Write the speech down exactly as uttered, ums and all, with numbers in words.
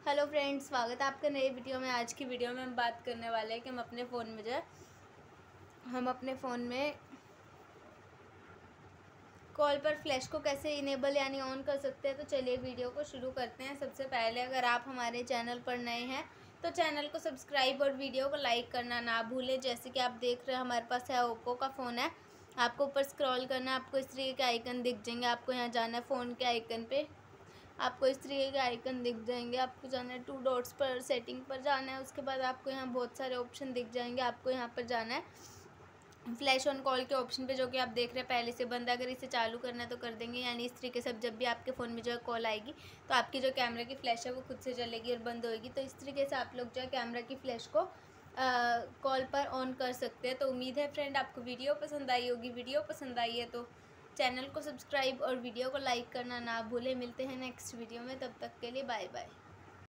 Hello friends, स्वागत है आपका नई वीडियो में। आज की वीडियो में हम बात करने वाले हैं कि हम अपने फ़ोन में जो है हम अपने फ़ोन में कॉल पर फ्लैश को कैसे इनेबल यानी ऑन कर सकते हैं। तो चलिए वीडियो को शुरू करते हैं। सबसे पहले अगर आप हमारे चैनल पर नए हैं तो चैनल को सब्सक्राइब और वीडियो को लाइक करना ना भूलें। जैसे कि आप देख रहे हैं हमारे पास है ओप्पो का फ़ोन है। आपको ऊपर स्क्रॉल करना है, आपको इस तरीके के आइकन दिख जाएंगे। आपको यहाँ जाना है फ़ोन के आइकन पे, आपको इस तरीके के आइकन दिख जाएंगे। आपको जाना है टू डॉट्स पर, सेटिंग पर जाना है। उसके बाद आपको यहाँ बहुत सारे ऑप्शन दिख जाएंगे। आपको यहाँ पर जाना है फ्लैश ऑन कॉल के ऑप्शन पे, जो कि आप देख रहे हैं पहले से बंद है। अगर इसे चालू करना है तो कर देंगे, यानी इस तरीके से जब भी आपके फ़ोन में जो है कॉल आएगी तो आपकी जो कैमरा की फ्लैश है वो खुद से चलेगी और बंद होएगी। तो इस तरीके से आप लोग जो है कैमरा की फ्लैश को कॉल पर ऑन कर सकते हैं। तो उम्मीद है फ्रेंड आपको वीडियो पसंद आई होगी। वीडियो पसंद आई है तो चैनल को सब्सक्राइब और वीडियो को लाइक करना ना भूलें। मिलते हैं नेक्स्ट वीडियो में, तब तक के लिए बाय बाय।